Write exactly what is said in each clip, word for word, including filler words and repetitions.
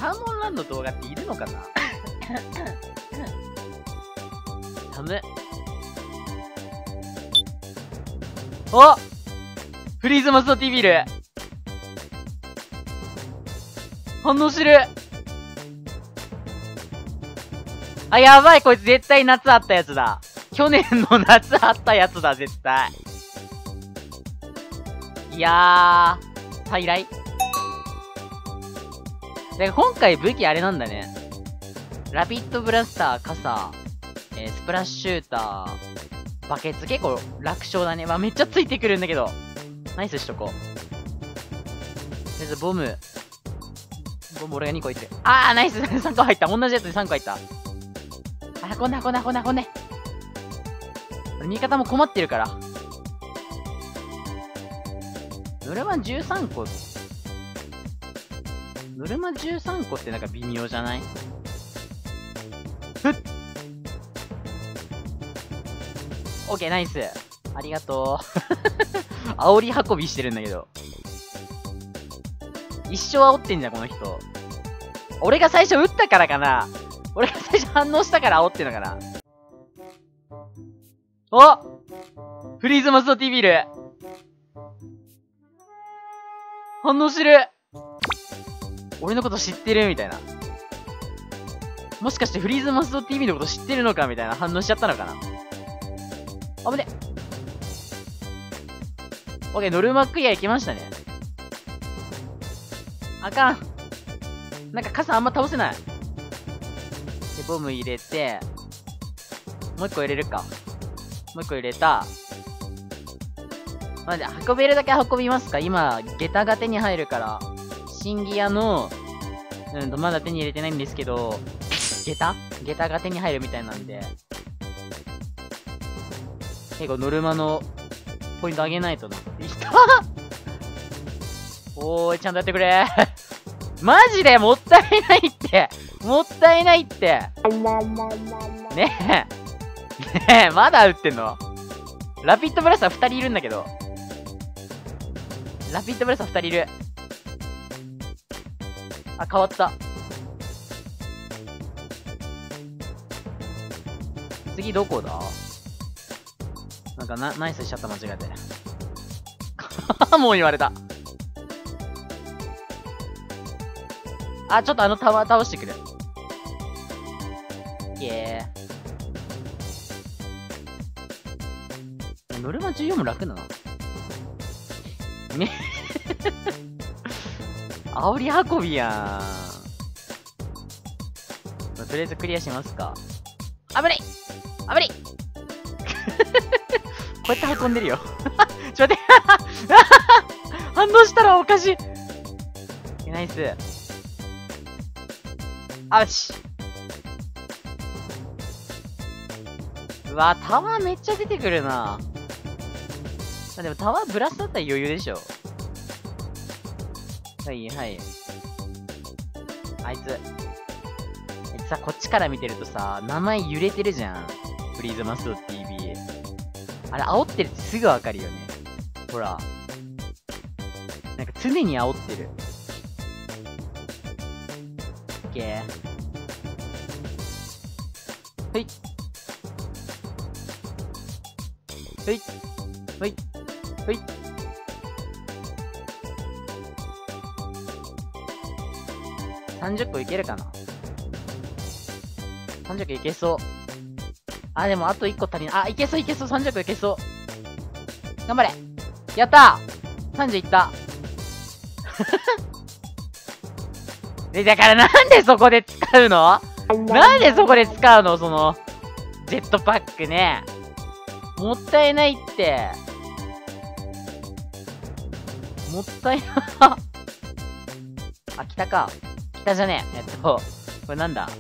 サーモンランド動画っているのかな。寒っ。お、フリーズマスト T ビール反応してる。あ、やばい、こいつ絶対夏あったやつだ。去年の夏あったやつだ、絶対。いやー、再来。で、今回武器あれなんだね。ラピッドブラスター、傘、えー、スプラッシューター、バケツ、結構楽勝だね。まあ、めっちゃついてくるんだけど。ナイスしとこう。とりあえず、ボム。ボム俺がにこいってる。あー、ナイスさんこ入った。同じやつにさんこ入った。あ、運んで運んで運んで運んで。味方も困ってるから。ノルマじゅうさんこ。ノルマじゅうさんこってなんか微妙じゃない？ふっ！オッケー、ナイス。ありがとう。煽り運びしてるんだけど。一生煽ってんじゃん、この人。俺が最初撃ったからかな。俺が最初反応したから煽ってんのかな。お！フリーズマスト T ビール反応してる。俺のこと知ってるみたいな。もしかしてフリーズマスト ティービー のこと知ってるのかみたいな反応しちゃったのかな。あぶね。オッケー、ノルマクリア行きましたね。あかん。なんか傘あんま倒せない。で、ボム入れて、もう一個入れるか。もう一個入れた。まあ、じゃあ、運べるだけ運びますか。今、下駄が手に入るから。新ギアの、うんと、まだ手に入れてないんですけど、下駄下駄が手に入るみたいなんで。結構ノルマのポイント上げないとな。いったおーい、ちゃんとやってくれマジでもったいないってもったいないってねえねえ、まだ撃ってんの？ラピッドブラスターふたりいるんだけど。ラピッドブラスターふたりいる。あ、変わった。次どこだ？なんかな、ナイスしちゃった、間違えて。もう言われた。あ、ちょっとあのタワー倒してくる。いけー。ノルマじゅうよんも楽だな。ね。煽り運びやん。とりあえずクリアしますか。危ない危ないこうやって運んでるよ。ちょっと待って反応したらおかしい。ナイス。あし。うわ、タワーめっちゃ出てくるな。でもタワーブラスだったら余裕でしょ。はいはい。あいつ。さ、こっちから見てるとさ、名前揺れてるじゃん。フリーズマスト ティービー。あれ、煽ってるってすぐわかるよね。ほら。なんか常に煽ってる。オッケー。ほい。ほい。ほい。ほい。さんじゅっこいけるかな？さんじゅっこいけそう。あ、でもあといっこ足りない。あ、いけそういけそう。さんじゅっこいけそう。頑張れ。やったー !さんじゅう いった。で、だからなんでそこで使うの？なんでそこで使うの？その、ジェットパックね。もったいないって。もったいな。あ、北か。北じゃねえ。えっと、これなんだ？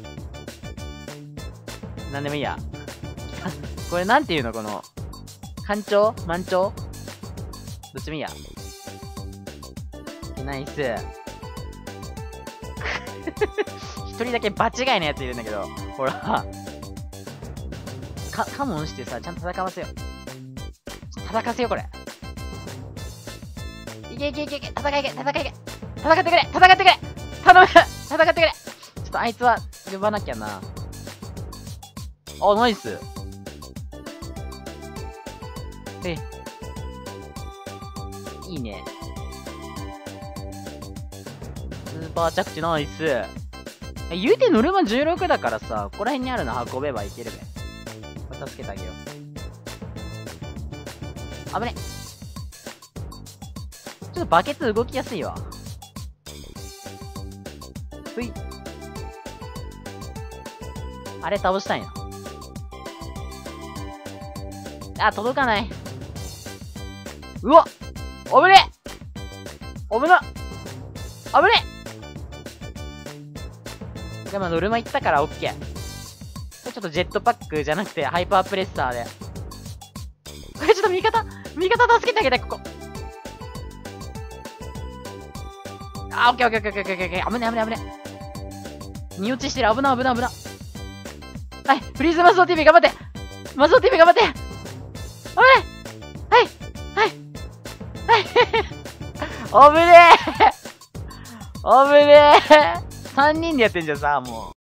なんでもいいや。これなんていうの？この、干潮？満潮？どっちもいいや。ナイス。一人だけ場違いのやついるんだけど、ほら。か、カモンしてさ、ちゃんと戦わせよう。戦わせよう、これ。いけいけいけいけ、戦いけ、戦いけ。戦ってくれ戦ってくれ頼む戦ってくれあいつは呼ばなきゃな。あ、ナイス。え。いいね。スーパー着地ナイス。え、言うてノルマじゅうろくだからさ、ここら辺にあるの運べばいけるべ。これ助けてあげよう。危ね。ちょっとバケツ動きやすいわ。ふい。あれ倒したいな。あ、届かない。うわっ危ねえ危な危ねえでもノルマいったからオッケー。ちょっとジェットパックじゃなくてハイパープレッサーで。これちょっと味方味方助けてあげて、ここ。あ、オッケーオッケーオッケーオッケーオッケーオッケー。危ねえ危ねえ危ねえ。荷落ちしてる。危な危な危な。はい、フリーズマスオ ティーブイ 頑張って。マスオ ティーブイ 頑張って。危ねえ。はいはいはい危ねえ危ねえさんにんでやってんじゃんさ、もう。